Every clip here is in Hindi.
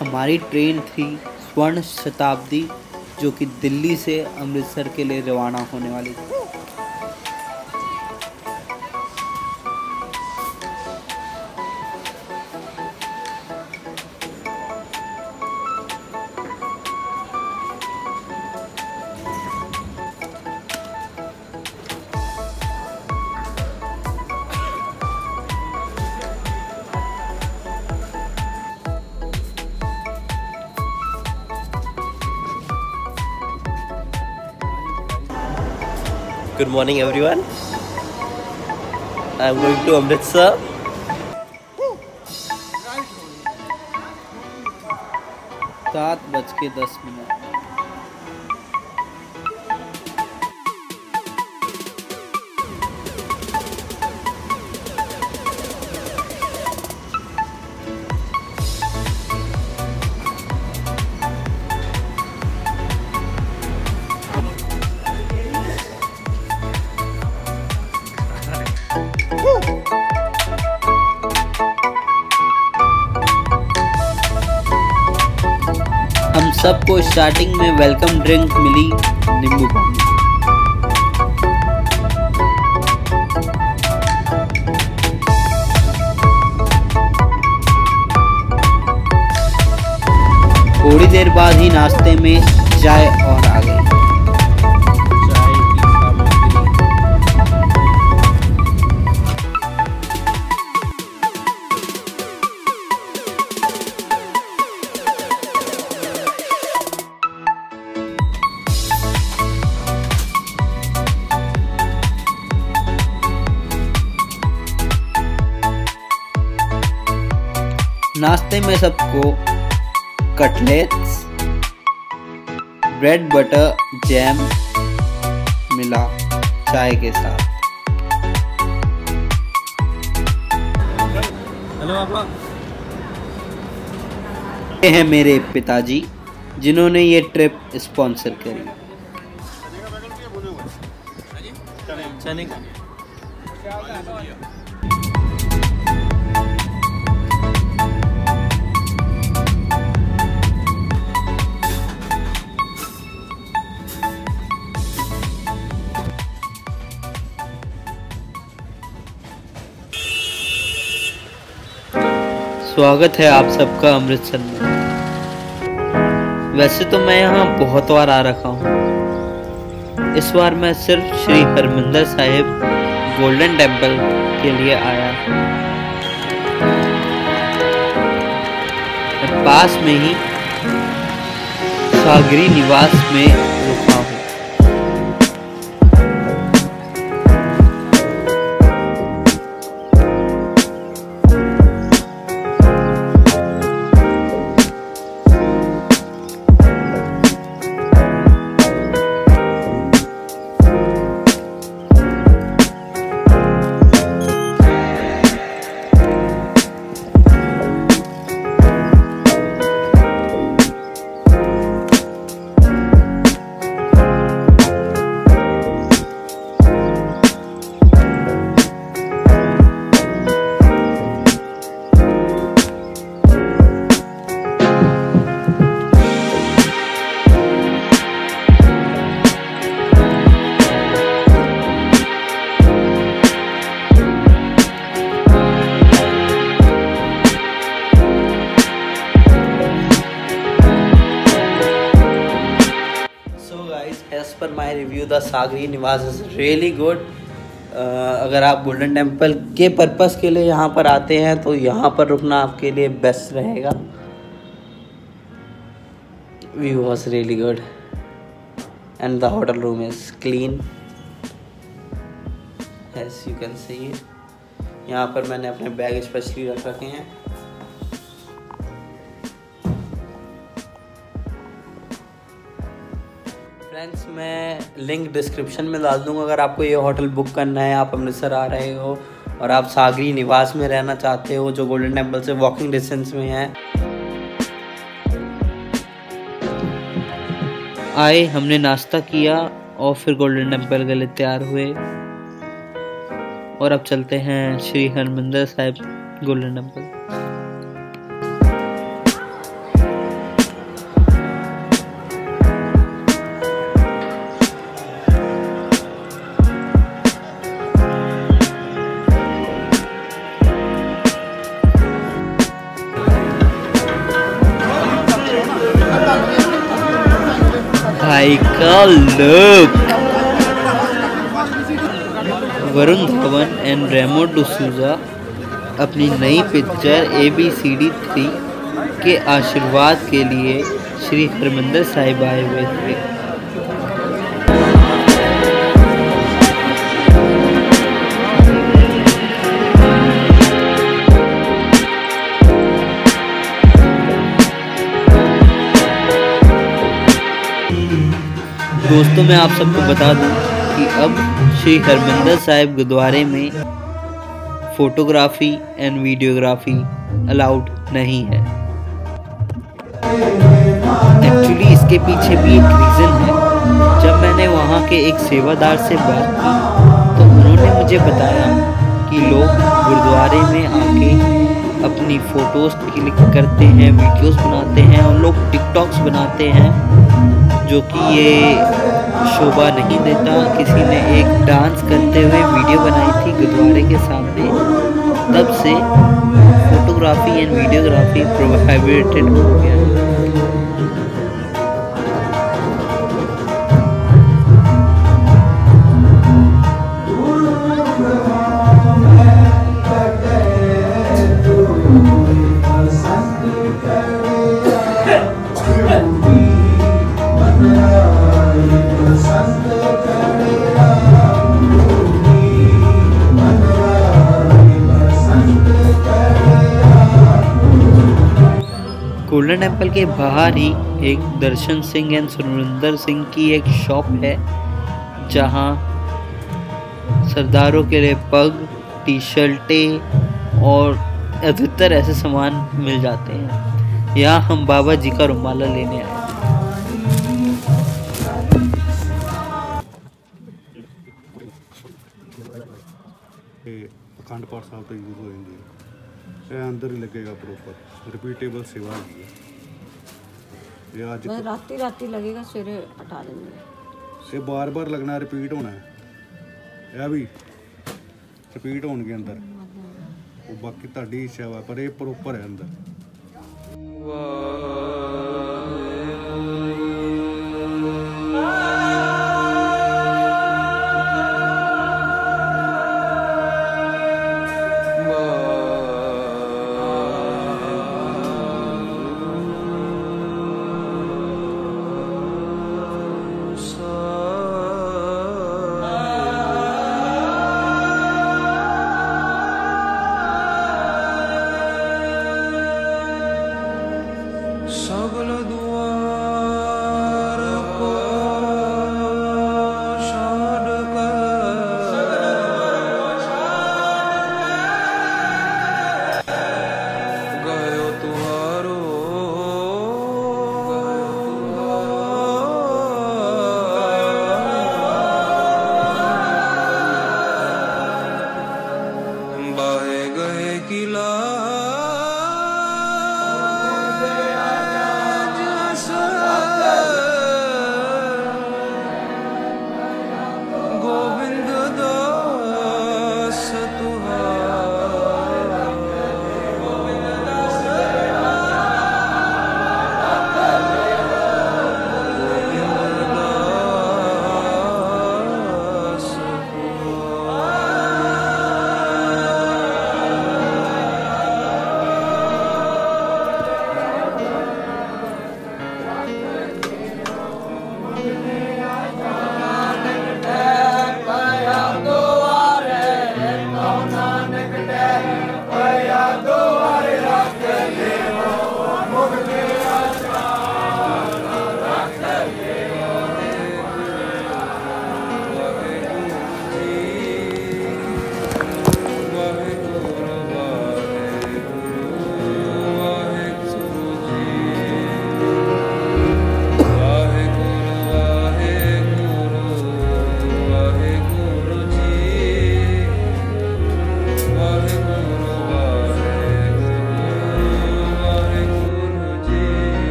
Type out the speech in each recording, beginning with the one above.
हमारी ट्रेन थी स्वर्ण शताब्दी, जो कि दिल्ली से अमृतसर के लिए रवाना होने वाली थी। Good morning everyone. I am going to Amritsar. 7:10। हम सबको स्टार्टिंग में वेलकम ड्रिंक मिली, नींबू पानी। थोड़ी देर बाद ही नाश्ते में चाय और आ गई। नाश्ते में सबको कटलेट्स, ब्रेड बटर जैम मिला चाय के साथ। हेलो पापा। ये हैं मेरे पिताजी, जिन्होंने ये ट्रिप स्पॉन्सर करी। चने का स्वागत है आप सबका अमृतसर में। वैसे तो मैं यहाँ बहुत बार आ रखा हूँ, इस बार मैं सिर्फ श्री हरमंदिर साहिब गोल्डन टेम्पल के लिए आया। मैं पास में ही सागरी निवास में रुका हूँ। As per my review, the सागरी निवास is really good. अगर आप गोल्डन टेम्पल के पर्पस के लिए यहाँ पर आते हैं तो यहाँ पर रुकना आपके लिए बेस्ट रहेगा। View was really good and the hotel room is clean as you can see. यहाँ पर मैंने अपने बैग स्पेशली रख रखे हैं। फ्रेंड्स, मैं लिंक डिस्क्रिप्शन में डाल दूँगा। अगर आपको ये होटल बुक करना है, आप अमृतसर आ रहे हो और आप सागरी निवास में रहना चाहते हो जो गोल्डन टेम्पल से वॉकिंग डिस्टेंस में है। आए, हमने नाश्ता किया और फिर गोल्डन टेम्पल के लिए तैयार हुए और अब चलते हैं श्री हरमंदिर साहिब गोल्डन टेम्पल। भाई का लुक। वरुण धवन एंड रेमो डिसूजा अपनी नई पिक्चर ABCD 3 के आशीर्वाद के लिए श्री हरमंदिर साहिब आए हुए थे। दोस्तों, मैं आप सबको बता दूं कि अब श्री हरमंदिर साहिब गुरुद्वारे में फोटोग्राफी एंड वीडियोग्राफी अलाउड नहीं है। एक्चुअली इसके पीछे भी एक रीज़न है। जब मैंने वहाँ के एक सेवादार से बात की तो उन्होंने मुझे बताया कि लोग गुरुद्वारे में आके अपनी फ़ोटोज़ क्लिक करते हैं, वीडियोस बनाते हैं और लोग टिकटॉक्स बनाते हैं, जो कि ये शोभा नहीं देता। किसी ने एक डांस करते हुए वीडियो बनाई थी गुरुद्वारे के सामने, तब से फोटोग्राफी एंड वीडियोग्राफी प्रोहिबिटेड हो गया है। गोल्डन टेम्पल के बाहर ही एक दर्शन सिंह एंड सुरेंद्र सिंह की एक शॉप है, जहां सरदारों के लिए पग, टी शर्टें और अधिकतर ऐसे सामान मिल जाते हैं। यहाँ हम बाबा जी का रुमाला लेने आए। अखंड पाठ साहब तो यूज हो जाएंगे, अंदर ही लगेगा प्रॉपर रिपीटेबल सेवा है। ये आज राती लगेगा, सवेरे हटा देंगे। ये बार बार लगना, रिपीट होना है, यह भी रिपीट होने के अंदर वो बाकी ताड़ी इच्छा है, पर ये प्रॉपर है अंदर।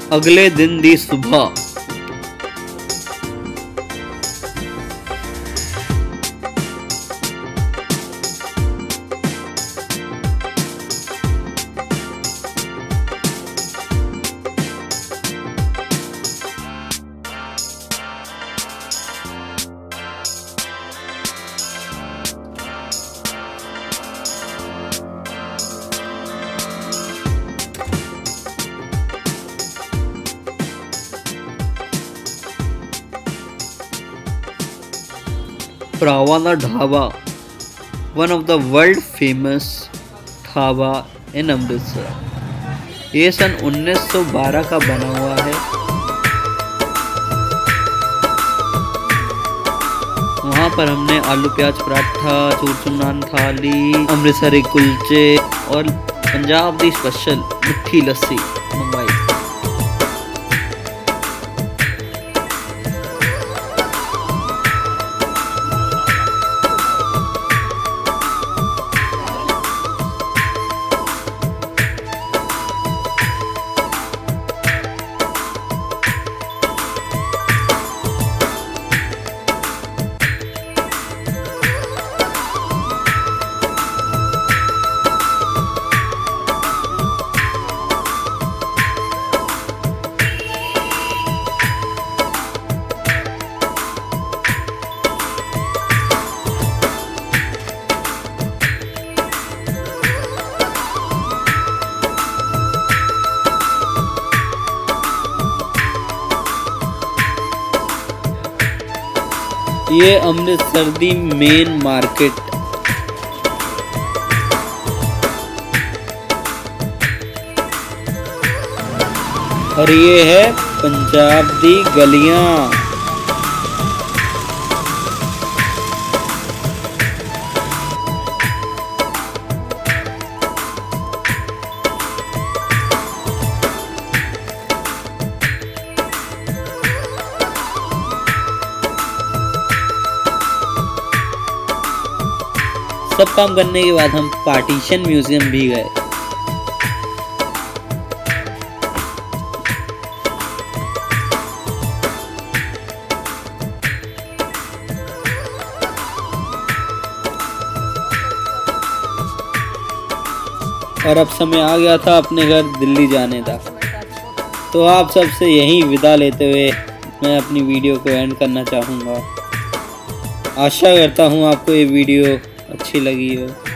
अगले दिन दी सुबह Pravana Dhaba, one of the world famous dhaba in Amritsar. ये सन 1912 का बना हुआ है। वहाँ पर हमने आलू प्याज पराठा, चूरचूर नान थाली, अमृतसरी कुलचे और पंजाब दी स्पेशल मिठी लस्सी मंगवाई। ये अमृतसर दी मेन मार्केट और ये है पंजाब दी गलियां। सब काम करने के बाद हम पार्टीशन म्यूजियम भी गए। और अब समय आ गया था अपने घर दिल्ली जाने का। तो आप सबसे यहीं विदा लेते हुए मैं अपनी वीडियो को एंड करना चाहूँगा। आशा करता हूँ आपको ये वीडियो अच्छी लगी हो।